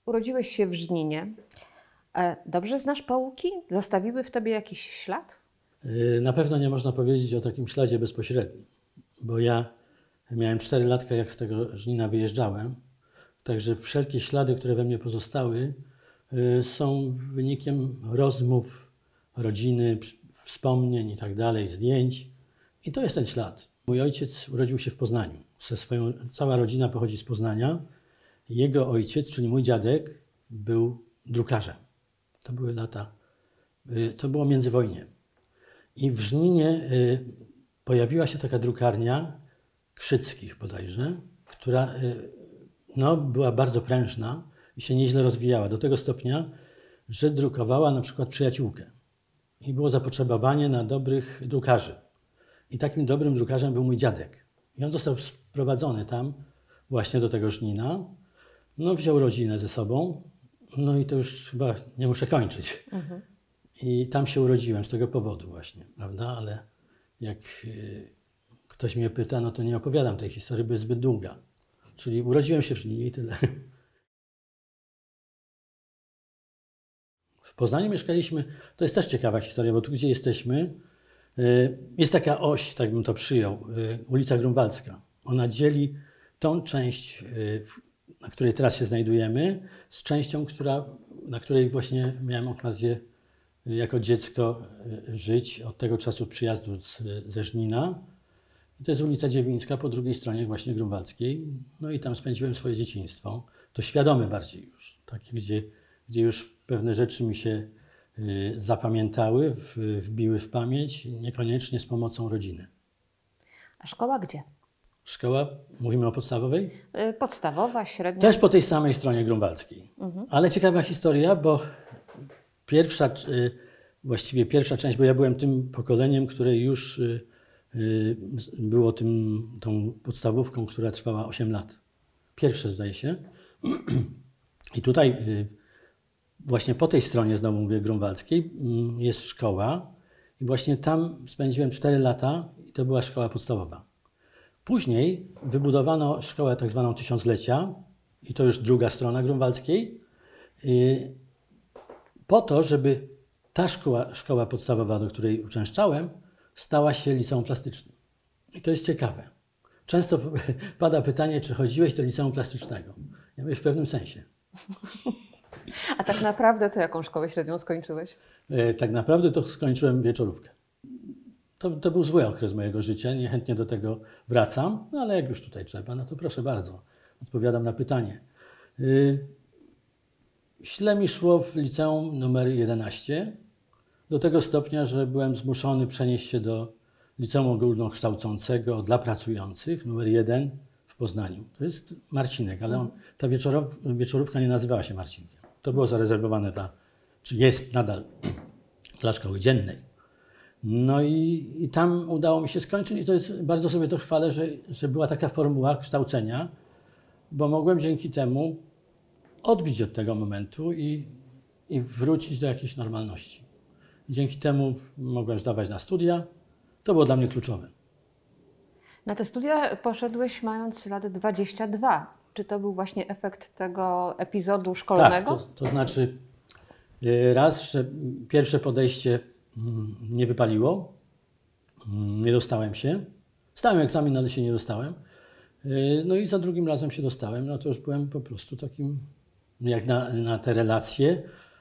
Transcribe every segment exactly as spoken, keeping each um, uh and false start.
Urodziłeś się w Żninie. Dobrze znasz Połuki? Zostawiły w tobie jakiś ślad? Na pewno nie można powiedzieć o takim śladzie bezpośrednim, bo ja miałem cztery latka, jak z tego Żnina wyjeżdżałem. Także wszelkie ślady, które we mnie pozostały, są wynikiem rozmów, rodziny, wspomnień i tak dalej, zdjęć. I to jest ten ślad. Mój ojciec urodził się w Poznaniu. Ze swoją, cała rodzina pochodzi z Poznania. Jego ojciec, czyli mój dziadek, był drukarzem. To były lata, to było międzywojnie. I w Żninie pojawiła się taka drukarnia Krzyckich bodajże, która no, była bardzo prężna i się nieźle rozwijała. Do tego stopnia, że drukowała na przykład Przyjaciółkę. I było zapotrzebowanie na dobrych drukarzy. I takim dobrym drukarzem był mój dziadek. I on został sprowadzony tam właśnie do tego Żnina. No, wziął rodzinę ze sobą. No i to już chyba nie muszę kończyć. Mhm. I tam się urodziłem z tego powodu właśnie, prawda? Ale jak y, ktoś mnie pyta, no to nie opowiadam tej historii, bo jest zbyt długa. Czyli urodziłem się w Żninie i tyle. W Poznaniu mieszkaliśmy, to jest też ciekawa historia, bo tu gdzie jesteśmy, y, jest taka oś, tak bym to przyjął, y, ulica Grunwaldzka. Ona dzieli tą część, y, na której teraz się znajdujemy, z częścią, która, na której właśnie miałem okazję jako dziecko żyć od tego czasu przyjazdu z, ze Żnina. I to jest ulica Dziewińska, po drugiej stronie właśnie Grunwaldzkiej. No i tam spędziłem swoje dzieciństwo. To świadome bardziej już, takie, gdzie, gdzie już pewne rzeczy mi się y, zapamiętały, w, wbiły w pamięć, niekoniecznie z pomocą rodziny. A szkoła gdzie? Szkoła, mówimy o podstawowej? Podstawowa, średnia? Też po tej samej stronie Grunwaldzkiej. Mhm. Ale ciekawa historia, bo pierwsza, właściwie pierwsza część, bo ja byłem tym pokoleniem, które już było tym, tą podstawówką, która trwała osiem lat. Pierwsze, zdaje się. I tutaj właśnie po tej stronie, znowu mówię, Grunwaldzkiej, jest szkoła i właśnie tam spędziłem cztery lata i to była szkoła podstawowa. Później wybudowano szkołę tak zwaną tysiąclecia i to już druga strona Grunwaldzkiej, po to, żeby ta szkoła, szkoła podstawowa, do której uczęszczałem, stała się liceum plastycznym. I to jest ciekawe. Często pada pytanie, czy chodziłeś do liceum plastycznego. Ja mówię, w pewnym sensie. A tak naprawdę to jaką szkołę średnią skończyłeś? Tak naprawdę to skończyłem wieczorówkę. To, to był zły okres mojego życia, niechętnie do tego wracam, no ale jak już tutaj trzeba, no to proszę bardzo, odpowiadam na pytanie. Yy, źle mi szło w liceum numer jedenaście, do tego stopnia, że byłem zmuszony przenieść się do liceum ogólnokształcącego dla pracujących, numer jeden w Poznaniu. To jest Marcinek, ale on, ta wieczorow, wieczorówka nie nazywała się Marcinkiem. To było zarezerwowane dla, czy jest nadal, dla szkoły dziennej. No i, i tam udało mi się skończyć i to jest, bardzo sobie to chwalę, że, że była taka formuła kształcenia, bo mogłem dzięki temu odbić od tego momentu i, i wrócić do jakiejś normalności. Dzięki temu mogłem zdawać na studia. To było dla mnie kluczowe. Na te studia poszedłeś mając lat dwadzieścia dwa. Czy to był właśnie efekt tego epizodu szkolnego? Tak, to, to znaczy raz, że pierwsze podejście nie wypaliło, nie dostałem się. Stałem egzamin, ale się nie dostałem. No i za drugim razem się dostałem, no to już byłem po prostu takim, jak na, na te relacje,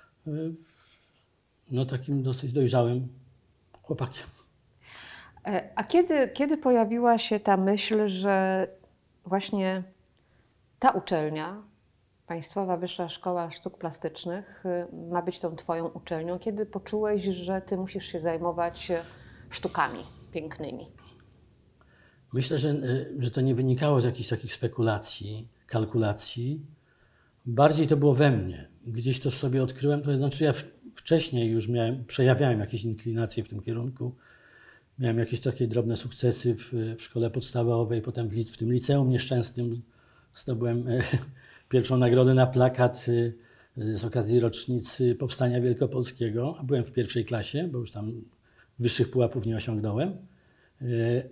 no takim dosyć dojrzałym chłopakiem. A kiedy, kiedy pojawiła się ta myśl, że właśnie ta uczelnia, Państwowa Wyższa Szkoła Sztuk Plastycznych, ma być tą twoją uczelnią? Kiedy poczułeś, że ty musisz się zajmować sztukami pięknymi? Myślę, że, że to nie wynikało z jakichś takich spekulacji, kalkulacji. Bardziej to było we mnie. Gdzieś to w sobie odkryłem. To znaczy ja wcześniej już miałem, przejawiałem jakieś inklinacje w tym kierunku. Miałem jakieś takie drobne sukcesy w, w szkole podstawowej, potem w, w tym liceum nieszczęsnym zdobyłem e, pierwszą nagrodę na plakat e, z okazji rocznicy Powstania Wielkopolskiego, a byłem w pierwszej klasie, bo już tam wyższych pułapów nie osiągnąłem. E,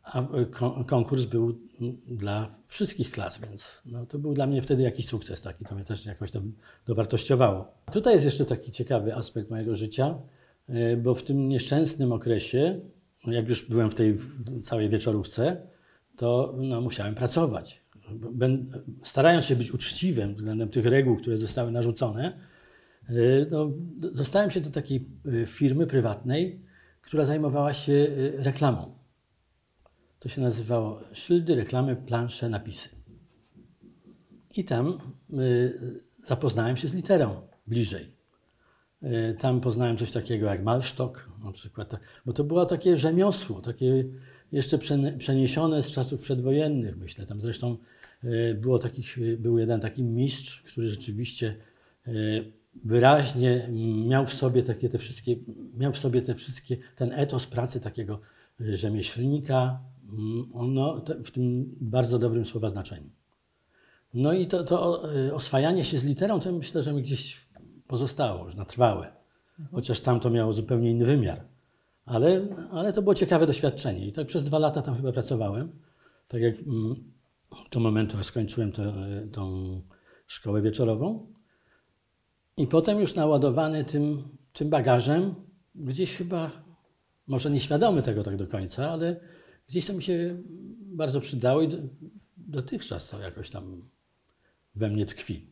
a kon konkurs był dla wszystkich klas, więc no, to był dla mnie wtedy jakiś sukces taki, to mnie też jakoś tam dowartościowało. Tutaj jest jeszcze taki ciekawy aspekt mojego życia, bo w tym nieszczęsnym okresie, jak już byłem w tej całej wieczorówce, to no, musiałem pracować. Starając się być uczciwym względem tych reguł, które zostały narzucone, no, dostałem się do takiej firmy prywatnej, która zajmowała się reklamą. To się nazywało szyldy, reklamy, plansze, napisy. I tam zapoznałem się z literą bliżej. Tam poznałem coś takiego jak malsztok na przykład, bo to było takie rzemiosło, takie jeszcze przeniesione z czasów przedwojennych, myślę. Tam zresztą było takich, był jeden taki mistrz, który rzeczywiście wyraźnie miał w sobie takie te wszystkie, miał w sobie te wszystkie, ten etos pracy takiego rzemieślnika, no, w tym bardzo dobrym słowa znaczeniu. No i to, to oswajanie się z literą, to myślę, że mi gdzieś pozostało już na trwałe. Chociaż tam to miało zupełnie inny wymiar. Ale, ale to było ciekawe doświadczenie. I tak przez dwa lata tam chyba pracowałem. Tak jak do momentu, aż skończyłem to, tą szkołę wieczorową. I potem już naładowany tym, tym bagażem, gdzieś chyba, może nieświadomy tego tak do końca, ale gdzieś to mi się bardzo przydało i dotychczas to jakoś tam we mnie tkwi.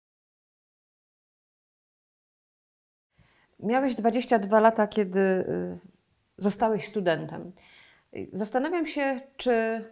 Miałeś dwadzieścia dwa lata, kiedy zostałeś studentem. Zastanawiam się, czy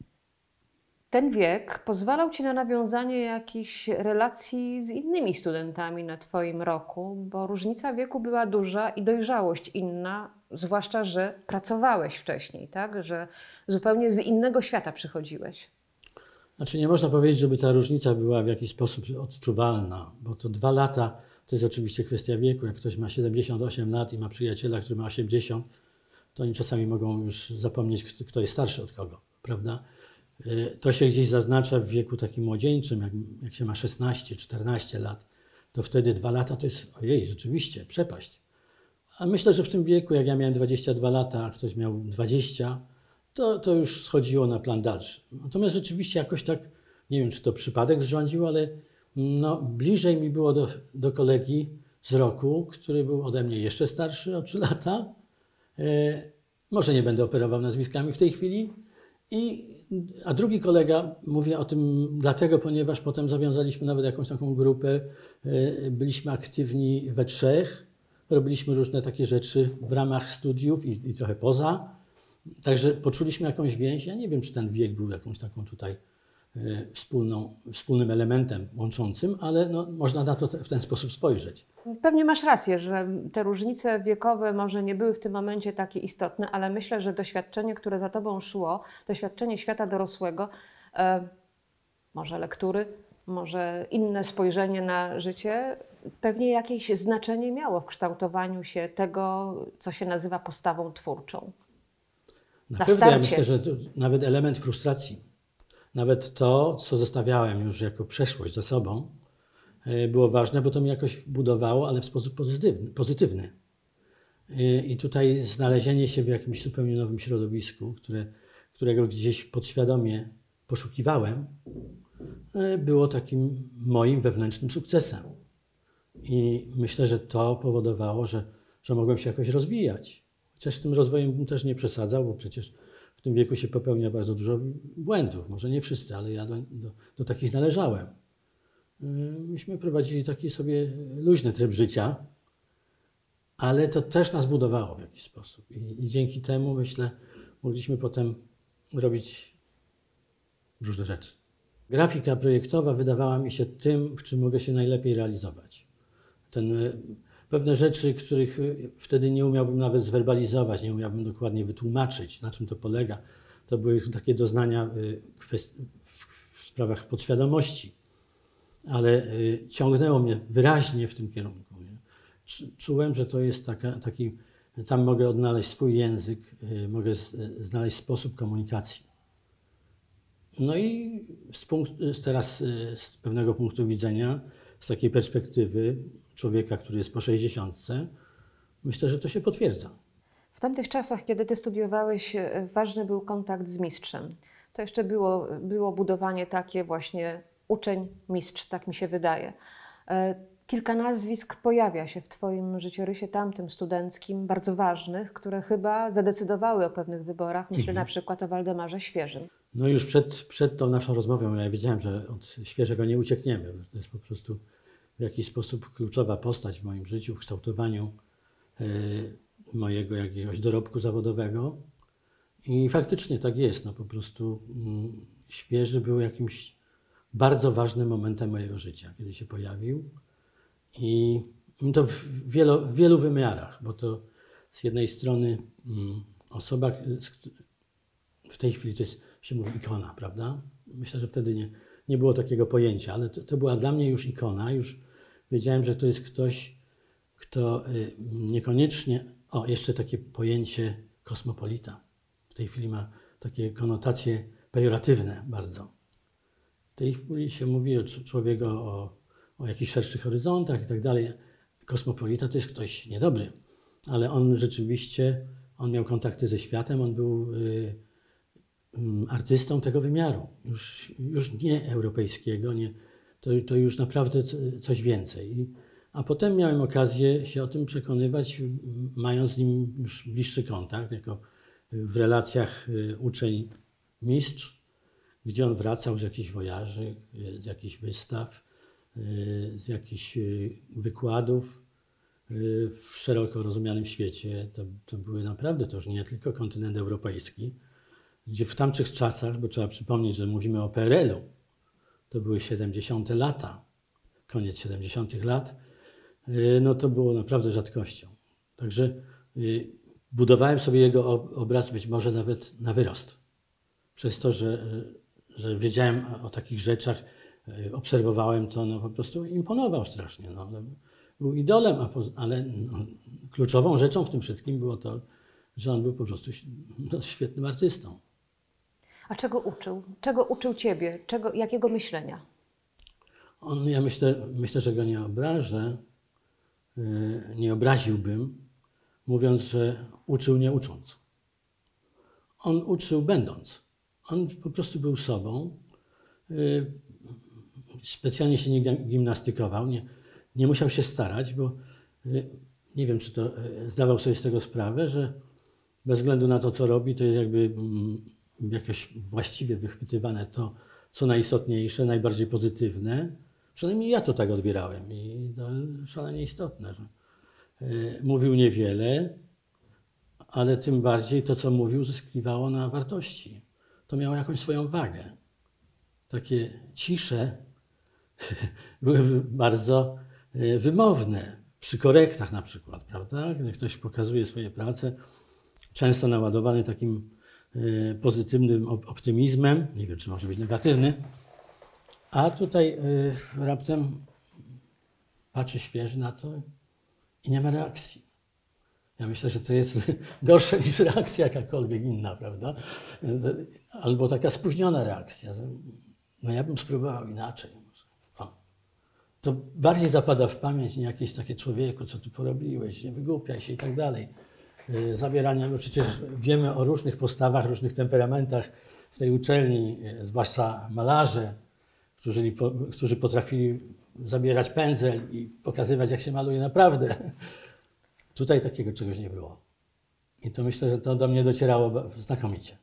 ten wiek pozwalał Ci na nawiązanie jakichś relacji z innymi studentami na Twoim roku, bo różnica wieku była duża i dojrzałość inna, zwłaszcza, że pracowałeś wcześniej, tak? Że zupełnie z innego świata przychodziłeś. Znaczy nie można powiedzieć, żeby ta różnica była w jakiś sposób odczuwalna, bo to dwa lata to jest oczywiście kwestia wieku. Jak ktoś ma siedemdziesiąt osiem lat i ma przyjaciela, który ma osiemdziesiąt, to oni czasami mogą już zapomnieć, kto jest starszy od kogo, prawda? To się gdzieś zaznacza w wieku takim młodzieńczym, jak, jak się ma szesnaście, czternaście lat, to wtedy dwa lata to jest, ojej, rzeczywiście, przepaść. A myślę, że w tym wieku, jak ja miałem dwadzieścia dwa lata, a ktoś miał dwadzieścia, to, to już schodziło na plan dalszy. Natomiast rzeczywiście jakoś tak, nie wiem, czy to przypadek zrządził, ale no, bliżej mi było do, do kolegi z roku, który był ode mnie jeszcze starszy o trzy lata. E, może nie będę operował nazwiskami w tej chwili. I, a drugi kolega, mówię o tym dlatego, ponieważ potem zawiązaliśmy nawet jakąś taką grupę, e, byliśmy aktywni we trzech, robiliśmy różne takie rzeczy w ramach studiów i, i trochę poza. Także poczuliśmy jakąś więź. Ja nie wiem, czy ten wiek był jakąś taką tutaj e, wspólną, wspólnym elementem łączącym, ale no, można na to te, w ten sposób spojrzeć. Pewnie masz rację, że te różnice wiekowe może nie były w tym momencie takie istotne, ale myślę, że doświadczenie, które za Tobą szło, doświadczenie świata dorosłego, e, może lektury, może inne spojrzenie na życie, pewnie jakieś znaczenie miało w kształtowaniu się tego, co się nazywa postawą twórczą. Na, Na pewno starcie. Ja myślę, że to nawet element frustracji, nawet to, co zostawiałem już jako przeszłość za sobą, było ważne, bo to mnie jakoś budowało, ale w sposób pozytywny. pozytywny. I tutaj znalezienie się w jakimś zupełnie nowym środowisku, które, którego gdzieś podświadomie poszukiwałem, było takim moim wewnętrznym sukcesem. I myślę, że to powodowało, że, że mogłem się jakoś rozwijać. Chociaż z tym rozwojem bym też nie przesadzał, bo przecież w tym wieku się popełnia bardzo dużo błędów. Może nie wszyscy, ale ja do, do, do takich należałem. Myśmy prowadzili taki sobie luźny tryb życia, ale to też nas budowało w jakiś sposób. I, i dzięki temu, myślę, mogliśmy potem robić różne rzeczy. Grafika projektowa wydawała mi się tym, w czym mogę się najlepiej realizować. Ten, pewne rzeczy, których wtedy nie umiałbym nawet zwerbalizować, nie umiałbym dokładnie wytłumaczyć, na czym to polega. To były takie doznania w sprawach podświadomości, ale ciągnęło mnie wyraźnie w tym kierunku. Czułem, że to jest taka, taki, tam mogę odnaleźć swój język, mogę znaleźć sposób komunikacji. No i z punkt, teraz z pewnego punktu widzenia, z takiej perspektywy człowieka, który jest po sześćdziesiątce, myślę, że to się potwierdza. tamtych czasach, kiedy ty studiowałeś, e, ważny był kontakt z mistrzem. To jeszcze było, było budowanie takie właśnie uczeń-mistrz, tak mi się wydaje. E, Kilka nazwisk pojawia się w twoim życiorysie tamtym studenckim, bardzo ważnych, które chyba zadecydowały o pewnych wyborach. Myślę Mhm. na przykład o Waldemarze Świeżym. No już przed, przed tą naszą rozmową ja wiedziałem, że od Świeżego nie uciekniemy. To jest po prostu w jakiś sposób kluczowa postać w moim życiu, w kształtowaniu e, mojego jakiegoś dorobku zawodowego. I faktycznie tak jest. No po prostu mm, Świeży był jakimś bardzo ważnym momentem mojego życia, kiedy się pojawił. I to w, wielo, w wielu wymiarach, bo to z jednej strony mm, osoba, z, w tej chwili to jest, się mówi ikona, prawda? Myślę, że wtedy nie, nie było takiego pojęcia, ale to, to była dla mnie już ikona. Już wiedziałem, że to jest ktoś, kto y, niekoniecznie... O, jeszcze takie pojęcie kosmopolita. W tej chwili ma takie konotacje pejoratywne bardzo. W tej chwili się mówi o człowieku o, o jakichś szerszych horyzontach i tak dalej. Kosmopolita to jest ktoś niedobry, ale on rzeczywiście, on miał kontakty ze światem, on był... Y, artystą tego wymiaru, już, już nie europejskiego, nie, to, to już naprawdę coś więcej. I, a potem miałem okazję się o tym przekonywać, mając z nim już bliższy kontakt, jako w relacjach uczeń-mistrz, gdzie on wracał z jakichś wojaży, z jakichś wystaw, z jakichś wykładów w szeroko rozumianym świecie. To, to były naprawdę, to już nie tylko kontynent europejski, gdzie w tamtych czasach, bo trzeba przypomnieć, że mówimy o P R L u, to były siedemdziesiąte lata, koniec siedemdziesiątych lat, no to było naprawdę rzadkością. Także budowałem sobie jego obraz być może nawet na wyrost. Przez to, że, że wiedziałem o takich rzeczach, obserwowałem to, no po prostu imponował strasznie. No. Był idolem, ale no, kluczową rzeczą w tym wszystkim było to, że on był po prostu no, świetnym artystą. A czego uczył? Czego uczył ciebie? Czego, jakiego myślenia? On, ja myślę, myślę, że go nie obrażę, yy, nie obraziłbym, mówiąc, że uczył nie ucząc. On uczył będąc. On po prostu był sobą. Yy, specjalnie się nie gimnastykował, nie, nie musiał się starać, bo yy, nie wiem, czy to yy, zdawał sobie z tego sprawę, że bez względu na to, co robi, to jest jakby mm, jakoś właściwie wychwytywane to, co najistotniejsze, najbardziej pozytywne. Przynajmniej ja to tak odbierałem i to szalenie istotne, że y, mówił niewiele, ale tym bardziej to, co mówił, zyskiwało na wartości. To miało jakąś swoją wagę. Takie cisze były bardzo y, wymowne, przy korektach na przykład, prawda? Kiedy ktoś pokazuje swoje prace, często naładowany takim y, pozytywnym optymizmem, nie wiem, czy może być negatywny, a tutaj y, raptem patrzy Świeży na to i nie ma reakcji. Ja myślę, że to jest gorsze niż reakcja jakakolwiek inna, prawda? Albo taka spóźniona reakcja. Że, no ja bym spróbował inaczej. O. To bardziej zapada w pamięć nie jakieś takie człowieku, co tu porobiłeś, nie wygłupiaj się i tak dalej. Zabierania, bo przecież wiemy o różnych postawach, różnych temperamentach w tej uczelni, zwłaszcza malarze, którzy, którzy potrafili zabierać pędzel i pokazywać, jak się maluje naprawdę. Tutaj takiego czegoś nie było. I to myślę, że to do mnie docierało znakomicie.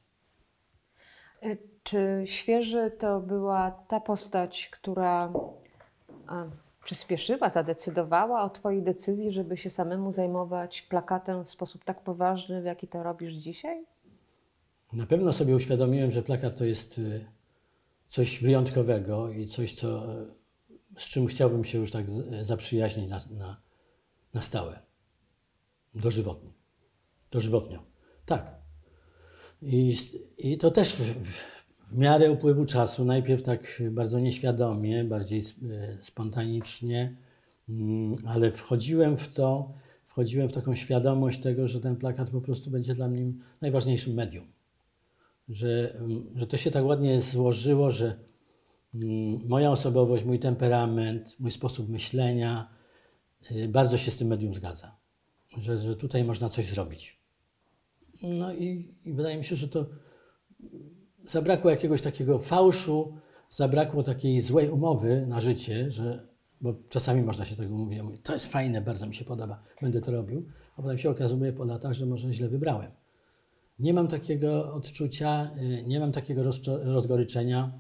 Czy Świeży to była ta postać, która przyspieszyła, zadecydowała o twojej decyzji, żeby się samemu zajmować plakatem w sposób tak poważny, w jaki to robisz dzisiaj? Na pewno sobie uświadomiłem, że plakat to jest coś wyjątkowego i coś, co, z czym chciałbym się już tak zaprzyjaźnić na, na, na stałe. Dożywotnie. Dożywotnio. Tak. I, i to też w, w miarę upływu czasu, najpierw tak bardzo nieświadomie, bardziej spontanicznie, ale wchodziłem w to, wchodziłem w taką świadomość tego, że ten plakat po prostu będzie dla mnie najważniejszym medium. Że, że to się tak ładnie złożyło, że moja osobowość, mój temperament, mój sposób myślenia bardzo się z tym medium zgadza. Że, że tutaj można coś zrobić. No i, i wydaje mi się, że to zabrakło jakiegoś takiego fałszu, zabrakło takiej złej umowy na życie, że, bo czasami można się tego mówić, ja mówię, to jest fajne, bardzo mi się podoba, będę to robił, a potem się okazuje po latach, że może źle wybrałem. Nie mam takiego odczucia, y, nie mam takiego rozczo- rozgoryczenia,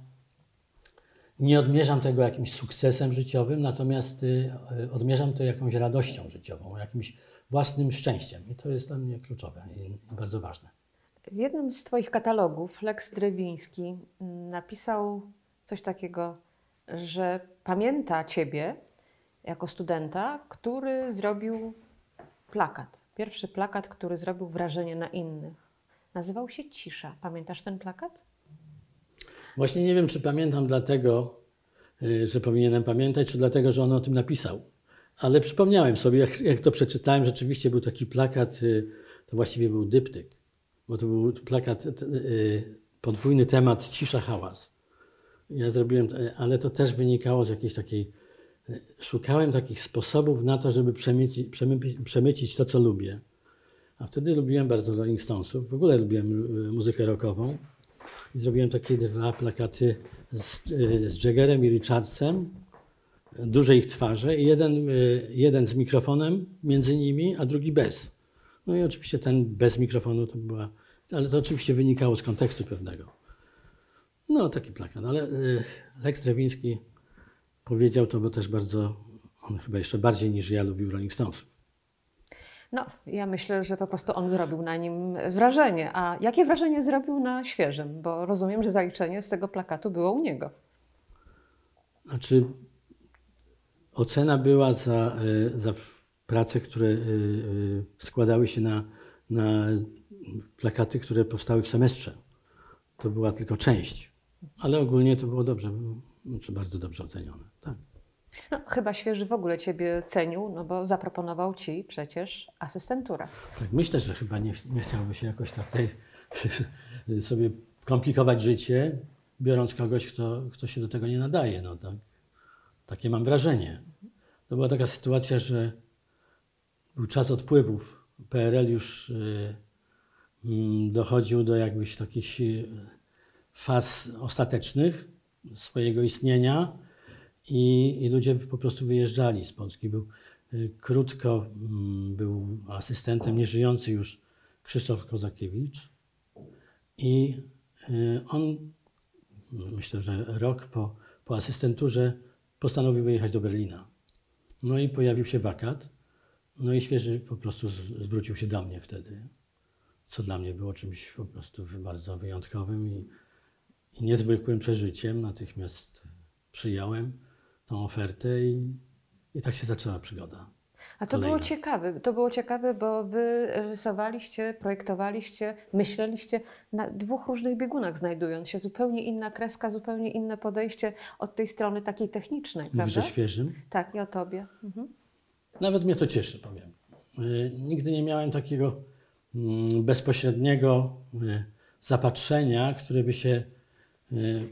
nie odmierzam tego jakimś sukcesem życiowym, natomiast y, y, odmierzam to jakąś radością życiową, jakimś własnym szczęściem i to jest dla mnie kluczowe i, i bardzo ważne. W jednym z Twoich katalogów Lex Drewiński mm, napisał coś takiego, że pamięta Ciebie jako studenta, który zrobił plakat. Pierwszy plakat, który zrobił wrażenie na innych. Nazywał się Cisza. Pamiętasz ten plakat? Właśnie nie wiem, czy pamiętam dlatego, y, że powinienem pamiętać, czy dlatego, że on o tym napisał. Ale przypomniałem sobie, jak, jak to przeczytałem, rzeczywiście był taki plakat, y, to właściwie był dyptyk, bo to był plakat, y, y, podwójny temat cisza, hałas. Ja zrobiłem, y, ale to też wynikało z jakiejś takiej, y, szukałem takich sposobów na to, żeby przemycić, przemycić, przemycić to, co lubię. A wtedy lubiłem bardzo Rolling Stonesów, w ogóle lubiłem y, muzykę rockową. I zrobiłem takie dwa plakaty z, y, z Jaggerem i Richardsem, duże ich twarze i jeden, y, jeden z mikrofonem między nimi, a drugi bez. No i oczywiście ten bez mikrofonu to była, ale to oczywiście wynikało z kontekstu pewnego. No taki plakat, ale y, Lex Drewiński powiedział to, bo też bardzo, on chyba jeszcze bardziej niż ja lubił Rolling Stonesów. No, ja myślę, że po prostu on zrobił na nim wrażenie. A jakie wrażenie zrobił na Świeżym? Bo rozumiem, że zaliczenie z tego plakatu było u niego. Znaczy, ocena była za, y, za prace, które y, y, składały się na, na plakaty, które powstały w semestrze. To była tylko część, ale ogólnie to było dobrze, znaczy bardzo dobrze ocenione. Tak. No, chyba Świeży w ogóle Ciebie cenił, no bo zaproponował Ci przecież asystenturę. Tak, myślę, że chyba nie, nie chciałby się jakoś tutaj sobie komplikować życie, biorąc kogoś, kto, kto się do tego nie nadaje. No, tak. Takie mam wrażenie. To była taka sytuacja, że był czas odpływów. P R L już y, y, dochodził do jakbyś takich y, faz ostatecznych swojego istnienia i, i ludzie po prostu wyjeżdżali z Polski. Był, y, krótko y, był asystentem nieżyjący już Krzysztof Kozakiewicz i y, on, myślę, że rok po, po asystenturze postanowił wyjechać do Berlina. No i pojawił się wakat. No i Świeży po prostu zwrócił się do mnie wtedy, co dla mnie było czymś po prostu bardzo wyjątkowym i, i niezwykłym przeżyciem. Natychmiast przyjąłem tą ofertę i, i tak się zaczęła przygoda. A to Kolejna. było ciekawe, to było ciekawe, bo Wy rysowaliście, projektowaliście, myśleliście na dwóch różnych biegunach, znajdując się. Zupełnie inna kreska, zupełnie inne podejście od tej strony takiej technicznej, Mówisz prawda? o Świeżym? Tak, i o Tobie. Mhm. Nawet mnie to cieszy, powiem. Y, nigdy nie miałem takiego y, bezpośredniego y, zapatrzenia, które by się y, y,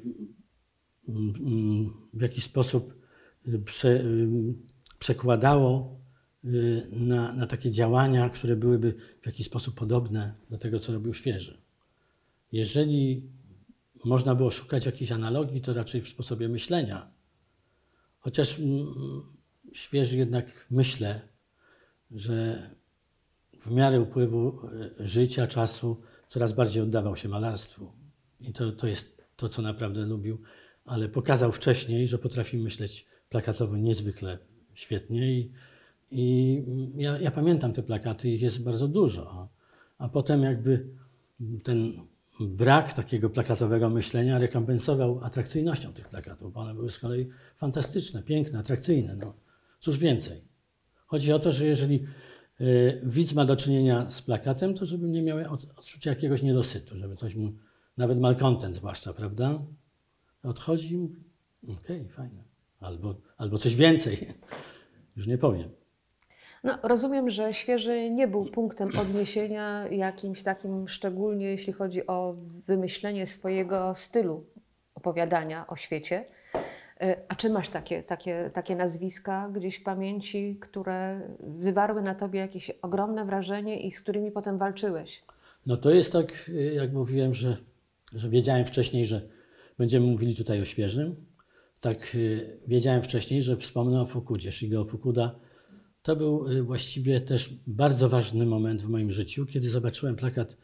w jakiś sposób prze, y, przekładało y, na, na takie działania, które byłyby w jakiś sposób podobne do tego, co robił Świeży. Jeżeli można było szukać jakichś analogii, to raczej w sposobie myślenia. Chociaż mm, Świeży jednak myślę, że w miarę upływu życia, czasu coraz bardziej oddawał się malarstwu. I to, to jest to, co naprawdę lubił, ale pokazał wcześniej, że potrafi myśleć plakatowo niezwykle świetnie i, i ja, ja pamiętam te plakaty, ich jest bardzo dużo, a, a potem jakby ten brak takiego plakatowego myślenia rekompensował atrakcyjnością tych plakatów, bo one były z kolei fantastyczne, piękne, atrakcyjne. No, cóż więcej. Chodzi o to, że jeżeli y, widz ma do czynienia z plakatem, to żeby nie miał od, odczucia jakiegoś niedosytu, żeby coś mu, nawet malcontent zwłaszcza, prawda? Odchodzi i mówi, okej, okay, fajne. Albo, albo coś więcej. Już nie powiem. No, rozumiem, że Świeży nie był punktem odniesienia jakimś takim, szczególnie jeśli chodzi o wymyślenie swojego stylu opowiadania o świecie. A czy masz takie, takie, takie nazwiska gdzieś w pamięci, które wywarły na tobie jakieś ogromne wrażenie i z którymi potem walczyłeś? No to jest tak, jak mówiłem, że, że wiedziałem wcześniej, że będziemy mówili tutaj o świeżym. Tak wiedziałem wcześniej, że wspomnę o Fukudzie. Shigeo Fukuda to był właściwie też bardzo ważny moment w moim życiu, kiedy zobaczyłem plakat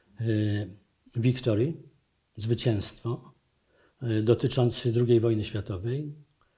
Victory, zwycięstwo, dotyczący drugiej wojny światowej,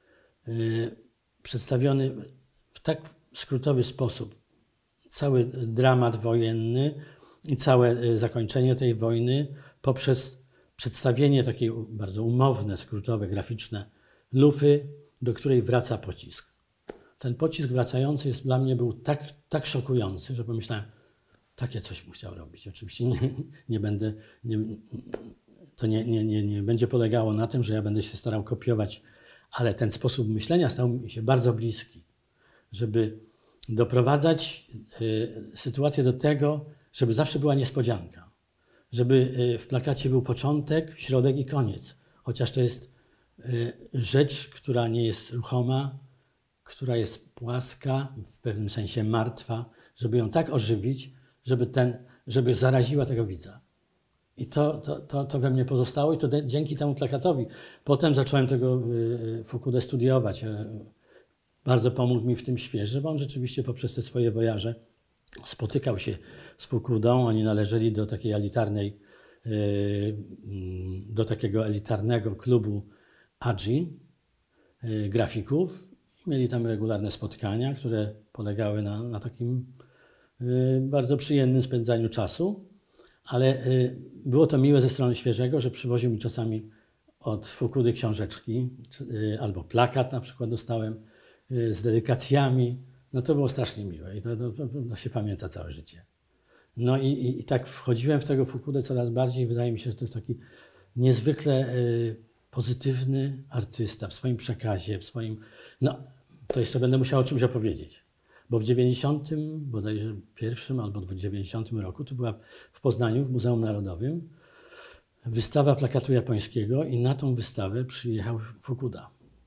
przedstawiony w tak skrótowy sposób. Cały dramat wojenny i całe zakończenie tej wojny poprzez przedstawienie takiej bardzo umowne, skrótowe, graficzne lufy, do której wraca pocisk. Ten pocisk wracający jest dla mnie był tak, tak szokujący, że pomyślałem, takie coś bym chciał robić. Oczywiście nie, nie będę, nie, to nie, nie, nie, nie będzie polegało na tym, że ja będę się starał kopiować, ale ten sposób myślenia stał mi się bardzo bliski, żeby doprowadzać y, sytuację do tego, żeby zawsze była niespodzianka, żeby y, w plakacie był początek, środek i koniec, chociaż to jest y, rzecz, która nie jest ruchoma, która jest płaska, w pewnym sensie martwa, żeby ją tak ożywić, żeby, ten, żeby zaraziła tego widza. I to, to, to, to we mnie pozostało i to de, dzięki temu plakatowi. Potem zacząłem tego y, Fukudę studiować. Bardzo pomógł mi w tym świeży, bo on rzeczywiście poprzez te swoje wojaże spotykał się z Fukudą. Oni należeli do takiej elitarnej, y, do takiego elitarnego klubu Aji, y, grafików. Mieli tam regularne spotkania, które polegały na, na takim y, bardzo przyjemnym spędzaniu czasu, ale y, było to miłe ze strony świeżego, że przywoził mi czasami od Fukudy książeczki, czy, y, albo plakat na przykład dostałem y, z dedykacjami. No to było strasznie miłe i to, to, to, to się pamięta całe życie. No i, i, i tak wchodziłem w tego Fukudę coraz bardziej. Wydaje mi się, że to jest taki niezwykle y, pozytywny artysta w swoim przekazie, w swoim... No, to jeszcze będę musiał o czymś opowiedzieć. Bo w dziewięćdziesiątym bodajże pierwszym albo w dziewięćdziesiątym roku, to była w Poznaniu, w Muzeum Narodowym, wystawa plakatu japońskiego i na tą wystawę przyjechał Fukuda.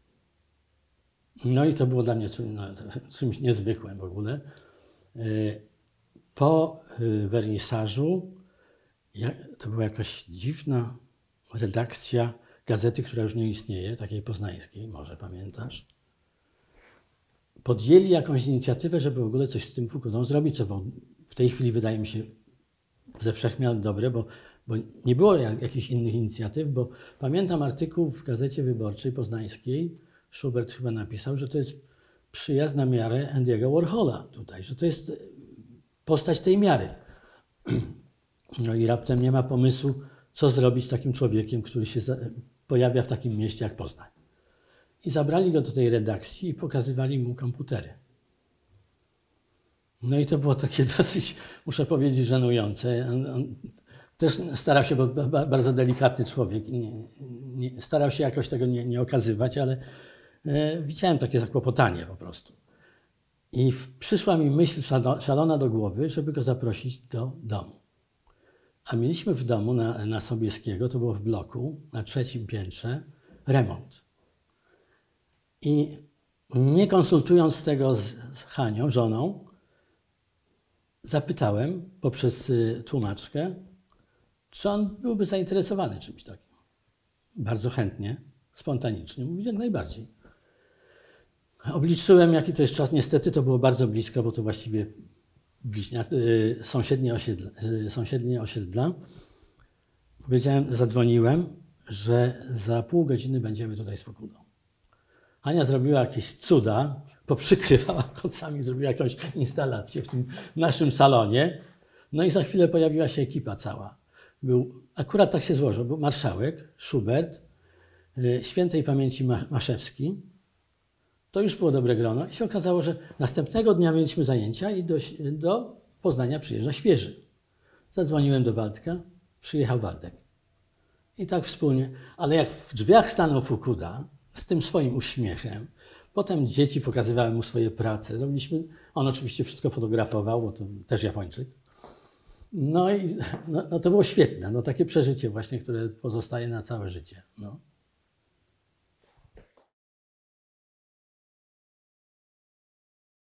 No i to było dla mnie czymś niezwykłym w ogóle. Po wernisażu to była jakaś dziwna redakcja gazety, która już nie istnieje, takiej poznańskiej, może pamiętasz? Podjęli jakąś inicjatywę, żeby w ogóle coś z tym Fukudą zrobić, co w tej chwili wydaje mi się ze wszechmiar dobre, bo, bo nie było jak, jakichś innych inicjatyw, bo pamiętam artykuł w Gazecie Wyborczej Poznańskiej, Schubert chyba napisał, że to jest przyjazd na miarę Andy'ego Warhola tutaj, że to jest postać tej miary. No i raptem nie ma pomysłu, co zrobić z takim człowiekiem, który się pojawia w takim mieście jak Poznań. I zabrali go do tej redakcji i pokazywali mu komputery. No i to było takie dosyć, muszę powiedzieć, żenujące. On, on też starał się, bo bardzo delikatny człowiek, nie, nie, starał się jakoś tego nie, nie okazywać, ale e, widziałem takie zakłopotanie po prostu. I w, przyszła mi myśl szalona do głowy, żeby go zaprosić do domu. A mieliśmy w domu na, na Sobieskiego, to było w bloku, na trzecim piętrze, remont. I nie konsultując tego z, z Hanią, żoną, zapytałem poprzez y, tłumaczkę, czy on byłby zainteresowany czymś takim. Bardzo chętnie, spontanicznie, mówi jak najbardziej. Obliczyłem, jaki to jest czas. Niestety to było bardzo blisko, bo to właściwie bliźnia, y, sąsiednie, osiedla, y, sąsiednie osiedla. Powiedziałem, zadzwoniłem, że za pół godziny będziemy tutaj z Fukudą. Ania zrobiła jakieś cuda, poprzykrywała kocami, zrobiła jakąś instalację w tym naszym salonie. No i za chwilę pojawiła się ekipa cała. Był, akurat tak się złożył, był marszałek, Schubert, y, świętej pamięci Maszewski. To już było dobre grono i się okazało, że następnego dnia mieliśmy zajęcia i do, do Poznania przyjeżdża świeży. Zadzwoniłem do Waldka, przyjechał Waldek. I tak wspólnie, ale jak w drzwiach stanął Fukuda, z tym swoim uśmiechem. Potem dzieci pokazywały mu swoje prace. Robiliśmy, on oczywiście wszystko fotografował, bo to też Japończyk. No i no, no to było świetne, no takie przeżycie właśnie, które pozostaje na całe życie. No.